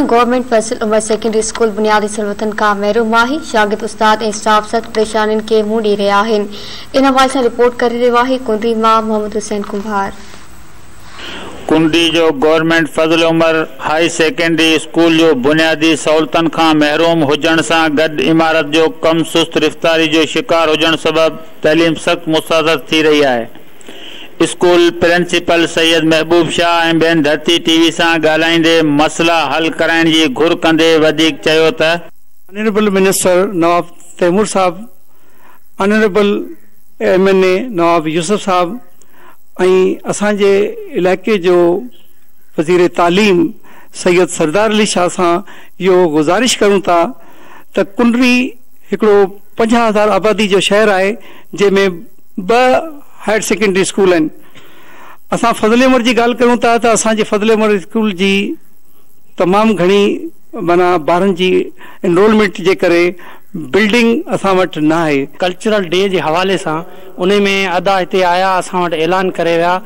Government Faisal Umar secondary school बुनियादी सहूलतन का महरूम आहे। शागिर्द उस्ताद ऐं स्टाफ सख्त परेशानियुनि के मुंहुं ॾेई रहिया आहिनि। इन हवाले सां रिपोर्ट करे रहियो आहे कुंडी मां मोहम्मद हुसैन कुंभार। कुंडी जो government Fazal Umar high secondary school जो बुनियादी सहूलतन का महरूम हुजण सां गॾु इमारत जो कम सुस्त रफ्तारी जो शिकार हुजण सबब तइलीम सख्त मुतासर थी रही है। स्कूल प्रिंसिपल सैयद महबूब शाह ऐं ॿियनि धरती टीवी सां ॻाल्हाईंदे मसला हल कराइण जी घुर कंदे वधीक चयो त ऑनरेबल मिनिस्टर नवाब तैमूर साहब, ऑनरेबल MNA नवाब यूसुफ साहब ऐं असांजे इलाइक़े जो वज़ीर तालीम सैयद सरदार अली शाह सां इहो गुज़ारिश करूं था त कुंडरी हिकिड़ो 50,000 आबादी जो शहर आहे जंहिंमें 2 हायर सेकेंडरी स्कूल आहिनि। असां फजल उमर जी ॻाल्हि करूं था त असांजे फजल उमर स्कूल जी तमामु घणी माना ॿारनि जी एनरोलमेंट जे करे बिल्डिंग असां वटि न आहे। कल्चरल डे जे हवाले सां उन में अदा हिते आया, असां वटि ऐलान करे विया।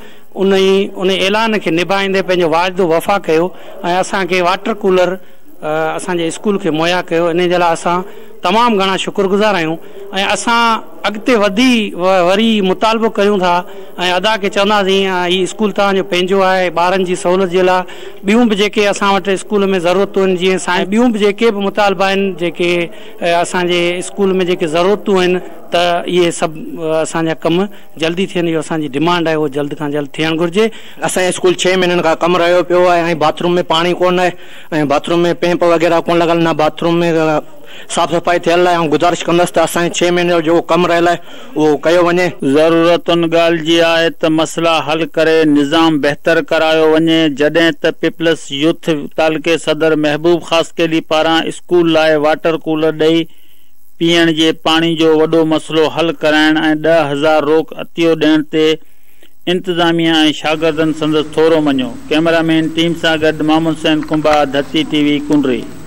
उन ऐलान खे निभाईंदे पंहिंजो वाइदो वफ़ा कयो ऐं असांखे वाटर कूलर असांजे स्कूल खे मुहैया कयो। इन जे लाइ असां तमामु घणा शुक्रगुज़ार आहियूं ऐं असां अॻिते वरी मुतालबो कयूं था ऐं अदा खे चवंदासीं हीउ स्कूल तव्हांजो पंहिंजो आहे। ॿारनि जी सहूलियत जे लाइ ॿियूं बि जेके असां वटि स्कूल में ज़रूरतूं आहिनि, जीअं ॿियूं बि जेके बि मुतालबा आहिनि, जेके असांजे स्कूल में जेके ज़रूरतूं आहिनि, त इहे सभु असांजा कम जल्दी थियनि। इहो असांजी डिमांड आहे, उहो जल्द खां जल्द थियणु घुरिजे। असांजो स्कूल 6 महीननि खां कमु रहियो पियो आहे ऐं बाथरूम में पाणी कोन आहे ऐं बाथरूम में पैंप वग़ैरह कोन लॻल, न बाथरूम में साफ़ सफ़ाई थियल आहे। ऐं गुज़ारिश कंदसि त असांजे 6 महीने जो जेको कमु रहियल आहे उहो कयो वञे। ज़रूरतुनि ॻाल्हि जी आहे त मसला हल करे निज़ाम बहितर करायो वञे। जॾहिं त पीपल्स यूथ तालुके सदर महबूब ख़ासकेली पारां स्कूल लाइ वाटर कूलर ॾेई पीअण जे पाणी जो वॾो मसलो हल कराइण ऐं 10,000 रोक अतियो ॾियण ते इंतज़ामिया ऐं शागिर्दनि संदसि थोरो मञियो। कैमरामैन टीम सां गॾु मोहम्मद हुसैन कुंभार, धरती टीवी, कुंडरी।